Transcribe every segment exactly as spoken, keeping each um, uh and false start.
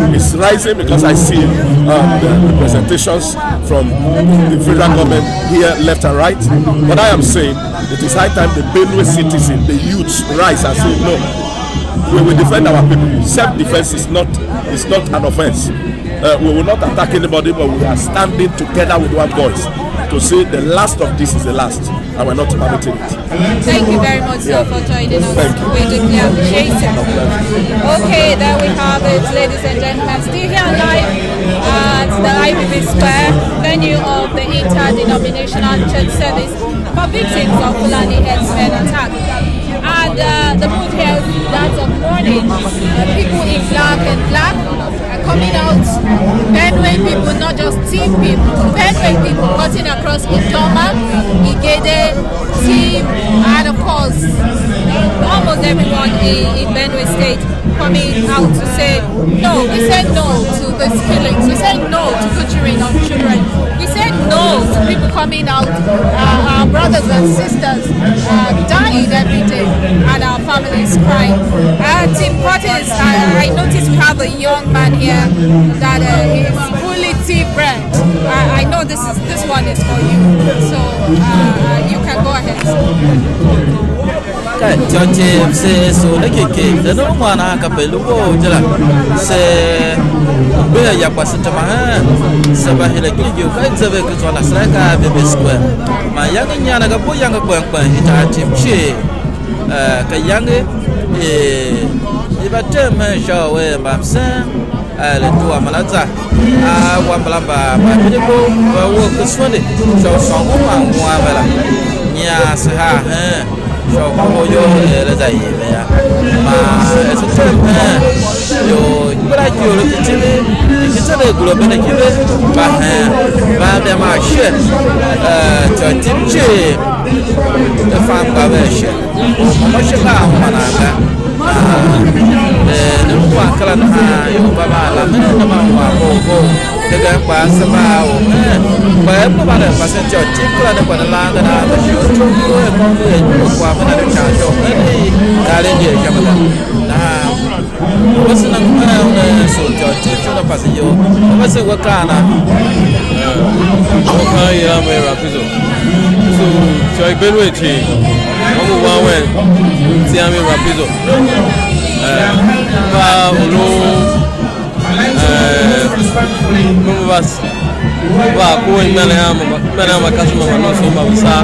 is rising because I see um, the representations from the federal government here, left and right. But I am saying it is high time the Benue citizen, the youths, rise and say no. We will defend our people. Self-defense is not is not an offense. Uh, we will not attack anybody, but we are standing together with one voice to say the last of this is the last, and we're not permitting it. Thank you very much, sir, yeah. for joining us. Thank you. We deeply appreciate it. Okay, there we have it, ladies and gentlemen. Still here live at the I B B Square, venue of the interdenominational church service for victims of Fulani Attacks. And uh, the mood here is that of mourning. Uh, people in black and black are coming out. Benue people, not just team people. Benue people cutting across Idoma, Igede, team, and of course, almost everyone in, in Benue State coming out to say no. We said no to these killings. We said no to butchering of children. We said no to people coming out, uh, our brothers and sisters uh, dying every day, and our families crying. Uh, Team Curtis, I, I noticed we have a young man here that uh, is fully tea-bred. I, I know this is this one is for you, so uh, you can go ahead. Cái cho chị sẽ số nó kì kì để nó mà na cà phê lúc đó chứ là sẽ bây giờ giặc qua sân trà mà sẽ bà hiện là cái điều cái giờ về cái chỗ là sẽ cả về bến square mà giặc cái nhà này cái bố giặc cái quần quần thì ta chìm chị cái giặc ấy thì bà chơi mà show về bà sẽ là tua mà là za à quan bà bà bà bây giờ cô bà work cái số này show song cũng mà ngoài vậy là nhà sẽ ha cho cô vô là gì vậy mà sự thêm rồi bữa nay chiều lúc chín thì cái chất này của bên này kia và và để mà share cho team chị để fan cả về share mà share nào mà là nếu qua cái là yêu bà bà là mấy năm mà cô cô cái cái bà sẽ vào và em có bạn bà sẽ cho chip là nó còn là cái nào là chịu chung với con người qua bên này trả cho cái đi cả lên gì cho mình là bớt sự năng lượng số cho chip cho nó phải sử dụng bớt sự quá cả na ok là mấy là ví dụ số cho bên ngoài thì có một vài người xem mấy là ví dụ và luôn Membahas Wah, aku yang mana mana makas mana no so mabisa.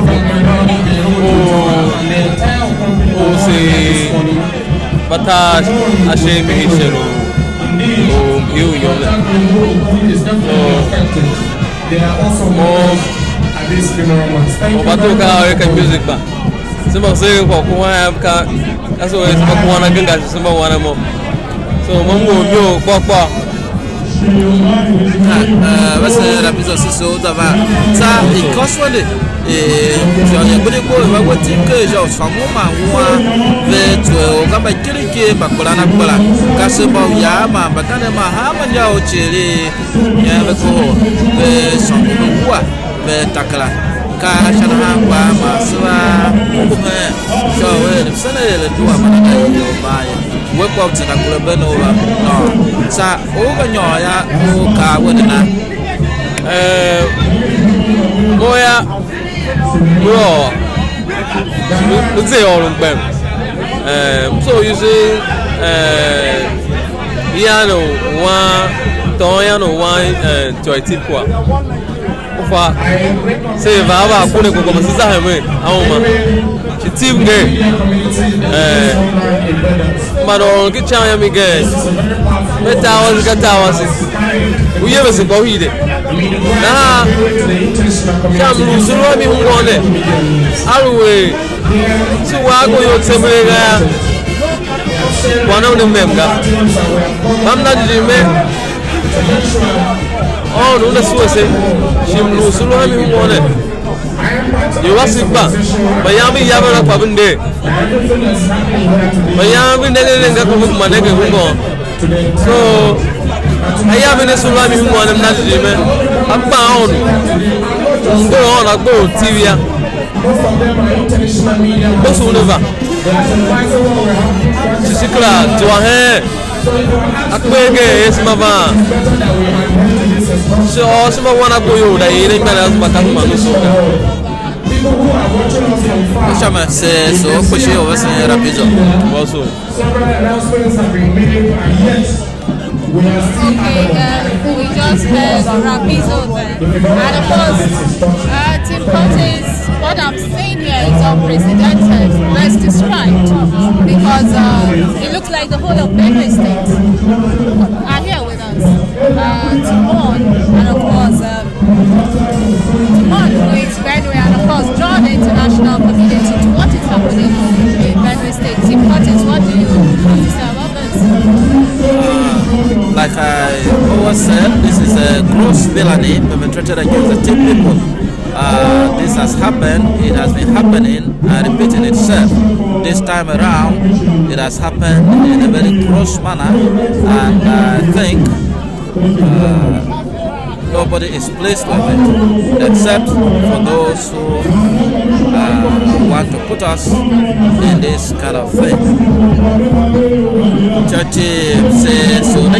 O o si batas ashe mi hishero. O hiu yole. So mo mo batu ka ka music ba. Semua saya kau kuat ka kaso semua kuat nak genggas semua wana mo. So mamu yo kwa kwa ah basi rapizo siso dava ça il consoile et tu as bien ko ba ko tinke jo famu ma wa ve tu o ka ba kirike ba kola na kola ka se ba ya ma ba kana ma ha ma ja o chiri ya ba ko ve samu wa ve takala ka shana ha ba ma swa ko me jo we ni sene le tuwa ma na yo ba work out na kula benova no sa o ga nyoya o ka wona eh moya bro lu ze o lun pem eh so you say eh piano wa to ya no wa eh joy tip kwa ofa se va va ko ne ko ko sisa ha me awon ma ti team ge eh mano che c'è mi che metà o che tava si uye bese ko hide na jam lu suru mi ngone alwe si wa go yo tsemre ga wana ne memga mamna di me oh no na suese shim lu suru mi ngone yo wasiba bayami yabara kwa binde bayami ndege nga ko ma ndege ngo so ayami ne sulami ngo na ndije me abba on ngo on agbo tivia bosu neva sisikla to he Akwege esmava. So sima wana koyo da ile mbele azuma kama nusuka. Chama c'est so couché au bassin rapide. Also. Okay, uh, we just heard Rapizo there. And of course, uh, Tim Curtis, what I'm saying here is unprecedented, best described, because uh, it looks like the whole of Benue State are here with us uh, to mourn, and of course, um, to mourn with Benue, and of course, draw the international community to what is happening in Benue State. Tim Curtis, what do you have to say about this? Like I always said, this is a gross villainy perpetrated against the Tim people. Uh, this has happened, it has been happening and repeating itself. This time around, it has happened in a very gross manner, and I think uh, nobody is pleased with it, except for those who uh, want to put us in this kind of thing. Churchy says, so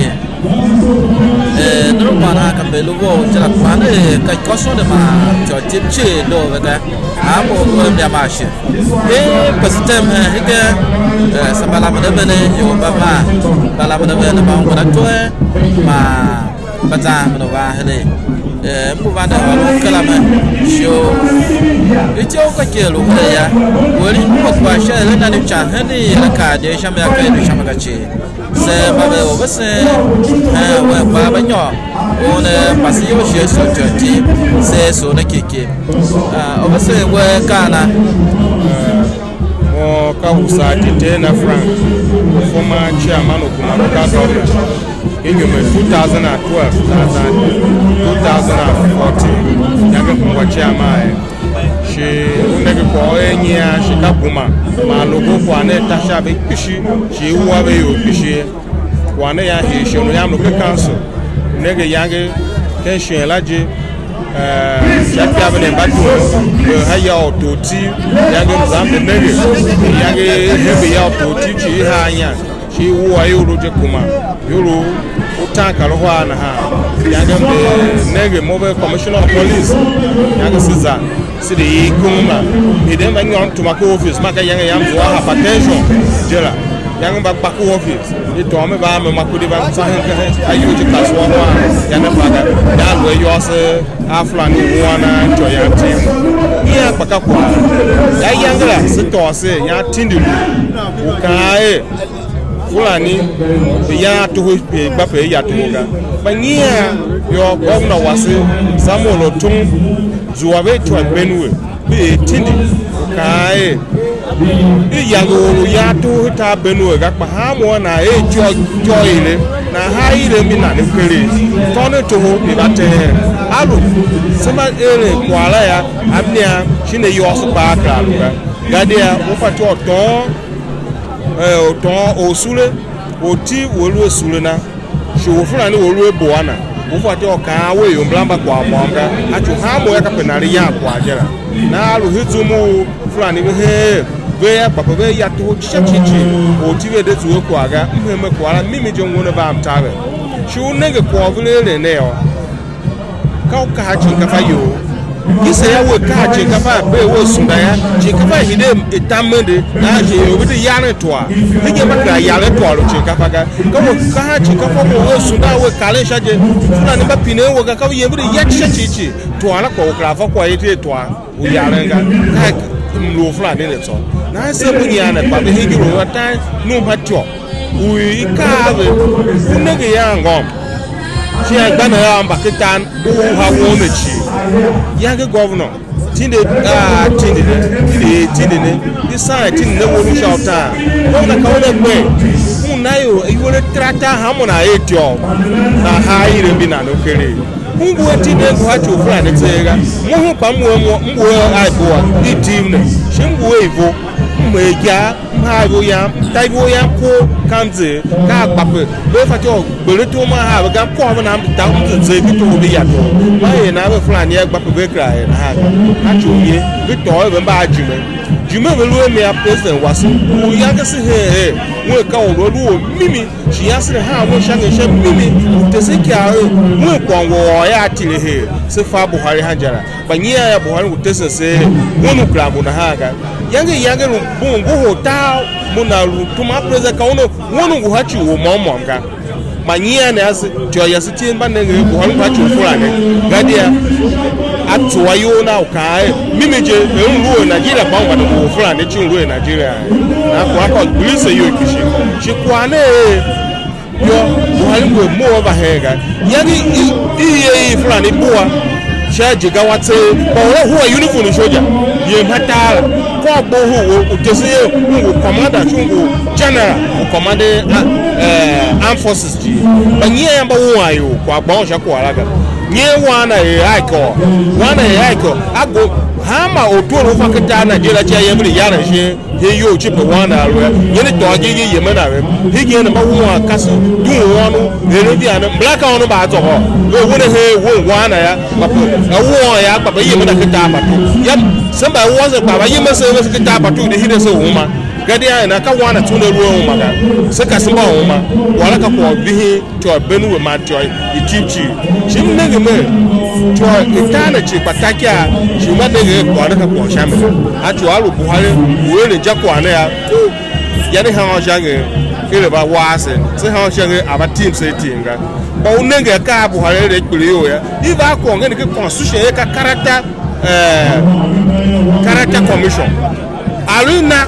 no one can be low to the planet, can cost them to a tip chill over there. I'm going to mash it. Eh, Pasitem, again, some Balamadabene, your Baba, Balamadabene, Bangatoe, my. But I'm no Vahele. Move on the Kalama show. It's your kill over there. Well, you know what? Shall I let you chat? Henry, a card, they shall be a kind of Shamakachi. Say, Baba over say, well, Baba, on a Pasio, she is so dirty. Say so, the kiki. Over say, where Kana. Oh, Kawusa, Titena Frank, former chairman of Kumaka government. In two thousand twelve, two thousand fourteen, Yaga Kumachama, she never called any Shikapuma, Malugo, Wane, Tasha, Pishi, she who have you, Pishi, Wanea, he should have look at council, Nega Yaga, Kenshi, Laji, Jackavan and Batu, Haya to tea, Yaga Zambi Nega, Yaga heavy out to teach you, Haya, she who are you, Rujakuma, Yuru. Utanka roha na ha yanga the nege mobile commissioner of police yanga siza sidi ikuma idem banyo to mako office maka yanga yamzo ha hypertension jela yanga ba bako office ito me ba me makudi ba sahen ka ayu ji kaswa wa yanga baga ya we yo se aflani wana to ya team iya baka kwa ya yanga la sito se ya tindi ukae Fulani, ya to Bape Yatuga. Bania, your governor was Samuel Otum, Zuave to a Benue, be Tindi, Kai, Yago, Yatu, Ta Benue, Gapahamo, and I joy, joy, na high them in an increase. Turn it to Ibate, Alu, somebody, Kualaya, Abnia, Shine Yos Baka, Gadia, Ufato, Don. Eh, ton osule oti wolu osulena showo Fulani wolu eboana wo fati o kan we yo mblamba kwa mwanga atu hamo ya kapenari ya kwa jera na alu hitumu Fulani be he be ya papa be ya to chichichi oti we de tuwe kwa ga mmeme kwa la mimi jongo ne ba amtabe shu nenge kwa vule ne yo ka o ka chi ka fa yo Kisa ya we ka chikafa be wo sunda ya chikafa hide etamende na je obidi yare toa hige maka yare toa lo chikafa ga ka wo ka chikafa wo sunda we kale shaje Fulani ba pine wo ga ka ye bidi ya chichichi toa la ko krafa ko yete toa wo yare ga ka mlo Fulani ne to na se bunyi ana ba be hige ro wata no patio ui ka be unege ya ngom she agbana ya mbakitan wo ha wo mechi Young governor, Tinde, ah, Tinde, Tinde, Tinde, this side, Tinde, will shout time. Don't the corner way. Who now you will trata Hamona eight job. Now, high in Bina, okay. Who will Tinde go to Fulani Tega? Moho Pamu, I go, the team, Shimway, Mega, Magoyam, Taigoyam, kanze ka pape be fati o gbere to ma ha ga ko na da mu ze bi to bi ya to wa ye na be Fulani e pape be kra e na ha a chu ye bi to e be ba ajume jume be lu me a president wasu wo ya ga se he he wo ka o ro lu mimi shi ya se ha wo sha ga she mimi te se kya wo ko wo ya tire he se fa Buhari hanjara banyiya ya Buhari ku te se se wo nu kra mu na ha ga yange yange lu bungu ho ta muna lu tuma president ka wono wono ku hachi wo momo ga banyiya ne as to ya se tin ban ne ku haru hachi Fulani gadia atwa yo na ka mimi je e nru Nigeria ba ngwa ko Fulani chi nru Nigeria na ko aka police yo kishi chi kwane yo Buhari ngo mo over here ga yange iye Fulani buwa shaji ga wate ba wo huwa uniform soja ye matala ko gbo hu utese hu commander chungu general o commander eh armed forces ji banyi ya ba wo ayo ko agba sha ko alaga nye wana e aiko wana e aiko ago hama otoro fa kata na jira cha yemri yana she he yo chipe wana ro yene to gigi yemana re higi na ba wo akaso du wonu ere bi ana black on ba to ho wo wo he wo wana ya papo awo ya papa yemana kata pato yam samba wo se baba yemana se kata pato de hide se wo ma gadi ya na ka wana tuna ruwa maga saka simba woma wala ka ko bihi to Benue ma to ichichi shim nege me to itana chi patakia shima nege ko ala ka ko shame a to alu Buhari wo le jako ana ya ya ni ha jange ile ba wase se ha jange aba team se tinga ba unenge ka Buhari le kpiri yo ya iba ko ngene ke constitution e ka character eh character commission aluna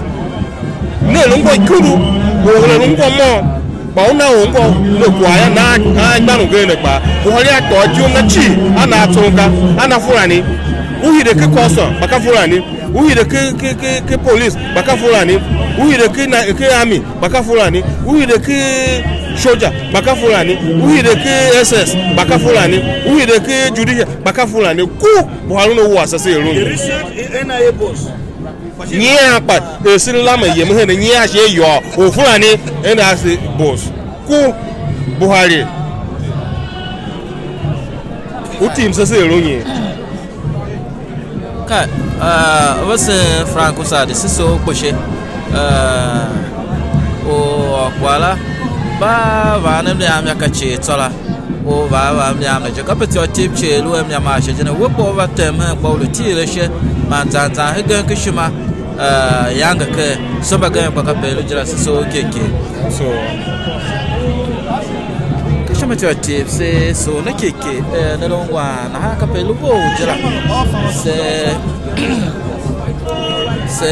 ne lungo ikuru wo le lungo mo ba una ngo le kwaya na na gbanu gele pa Buhari atoju na chi ana atunga ana Fulani uhide ke koso baka Fulani uhide ke ke ke, ke police baka Fulani uhide ke na ke army baka Fulani uhide ke soja baka Fulani uhide ke S S baka Fulani uhide ke judicial baka Fulani ku Buhari no wo asase ero N I A boss nyia pa e sin lama yem he ne nyia she yo o Fulani e na se boss ku Buhari o team se se ro yin ka ah wase Franco Sade siso kposhe ah o kwala ba ba ne me amya ka che tola o ba ba me amya je ka peti o tip che lu amya ma she jene wo bo ba tem ha bo lu ti le she ma zan zan he gan kishima uh yanga ke so ba gan ka pelu jira so keke so kishima ti o tip se so na keke eh na longwa na ha ka pelu bo jira se se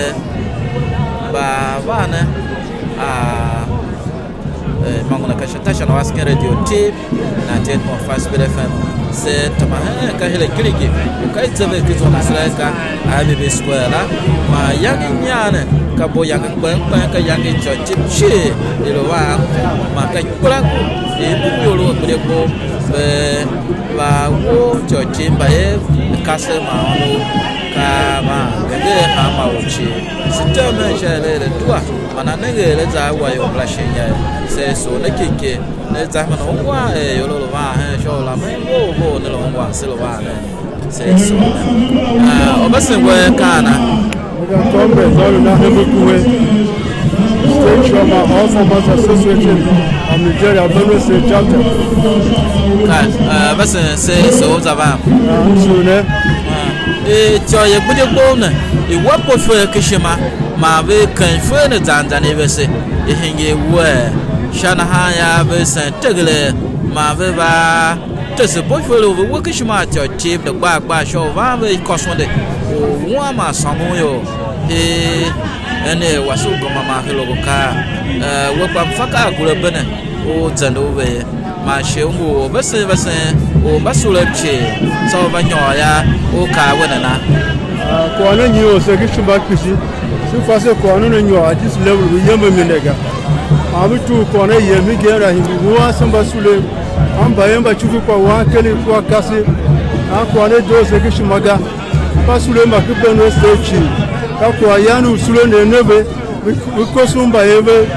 ba ba na ah eh mangona ka shatasha na wasken radio tip ninety-eight point five Speed F M c'est tama ka hele kiliki ka itse ke zona sreka a B B square la ma yangi nyane ka bo yangi ban ban ka yangi chochi chi ilo wa ma ka kula e bu yolo bre ko be ba wo chochi ba e ka se ma no ka ma gade ha ma uchi sistema shele le tua mana nege le za wa yo blashe ya se so na keke ne za ma no wa e yo lo wa he sho la me wo wo ne lo wa se lo wa ne se so ah obase we kana the congress all na hebe kuwe state chairman all farmers association of Nigeria Benue State chapter ka ah base se so za ba so ne e cho ye bude gbo na e wa po fo kishima ma be kan fo ne zanza ne be se e hinge we shana ha ya be san tegle ma be ba te se po fo lo wo kishima cho chip de gba gba sho va be kosonde o wa ma samu yo e ene wasu go mama helo ka eh wo pa faka gure bene o zando be ma shengu bese bese o basule che so ba nyoya o ka wona na ko anu nyi o se kishima kisi si fase ko anu nyo at this level we yamba minega ami tu ko na yemi gera hibi wa samba sule amba yamba chuku kwa wa kele kwa kasi an ko ne do se kishima ga pasule ma ku Benue State ka ko yanu sule ne nebe we ko sumba yebe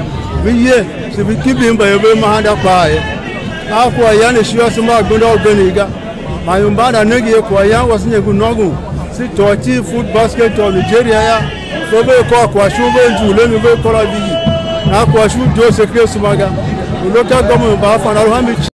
ye se bi kibi mba yebe mahanda kwae akwa yana shiwa sima gunda organiga mayumba na negi kwa yan wasinye gunogu si toti foot basket of Nigeria ya so be ko kwa shubo njule ni be ko la bi na kwa shu do secret sumaga local government ba fa na